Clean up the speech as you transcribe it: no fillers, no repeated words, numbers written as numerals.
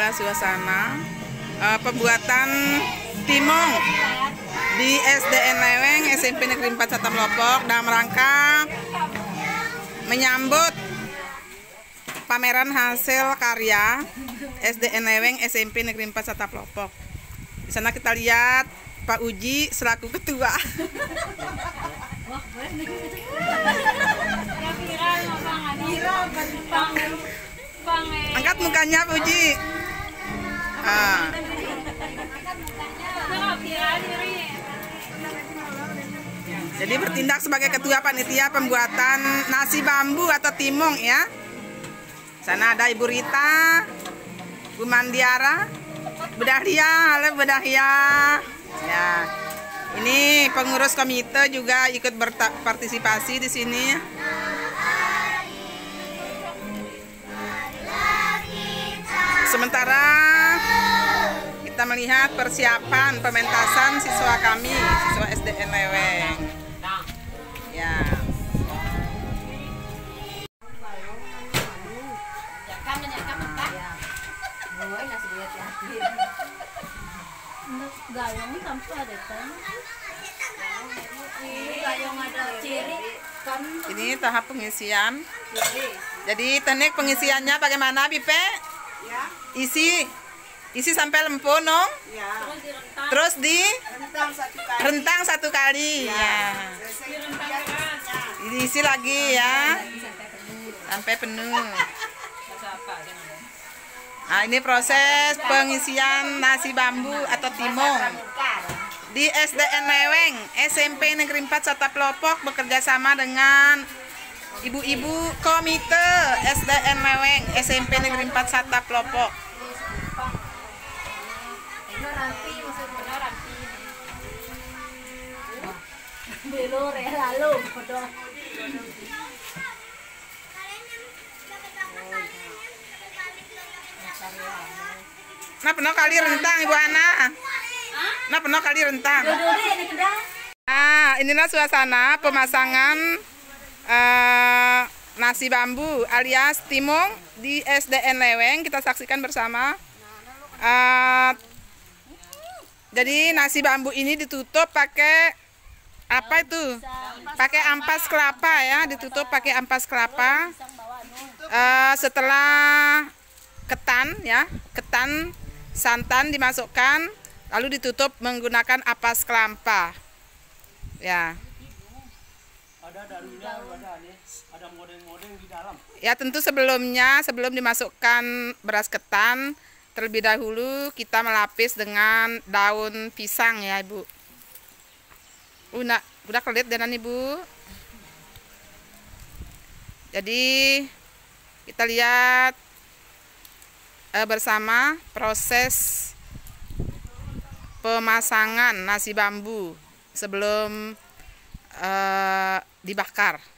inilah suasana pembuatan timong di SDN Leweng SMP Negeri 4 Satamlopok dalam rangka menyambut pameran hasil karya SDN Leweng SMP Negeri 4 Satamlopok. Di sana kita lihat Pak Uji selaku ketua. Angkat mukanya Pak Uji. Jadi bertindak sebagai ketua panitia pembuatan nasi bambu atau timong ya. Sana ada Ibu Rita, Bu Mandiara, Bu Dahlia, halo Bu Dahlia. Ya. Ini pengurus komite juga ikut berpartisipasi di sini. Sementara kita melihat persiapan pementasan siswa kami, siswa SDN Leweng. Ya. Ini tahap pengisian. Jadi teknik pengisiannya bagaimana, Bipe? Isi sampai lempung, no? Terus di rentang satu kali. Ya. Diisi lagi ya, sampai penuh. Nah, ini proses pengisian nasi bambu atau timong di SDN Leweng SMP Negeri 4 Satamlopok bekerja sama dengan ibu-ibu komite SDN Leweng SMP Negeri 4 Satamlopok. Nah, penuh kali rentang Ibu Ana. Nah, penuh kali rentang. Nah, inilah suasana pemasangan nasi bambu alias timong di SDN Leweng. Kita saksikan bersama. Jadi nasi bambu ini ditutup pakai apa itu? Pakai ampas kelapa ya, ditutup pakai ampas kelapa. Setelah ketan ya, ketan santan dimasukkan, lalu ditutup menggunakan ampas kelapa. Ya. Ada modeng-modeng di dalam. Ya, tentu sebelum dimasukkan beras ketan, terlebih dahulu kita melapis dengan daun pisang ya, Ibu. Udah kelit dengan Ibu. Jadi kita lihat bersama proses pemasangan nasi bambu sebelum dibakar.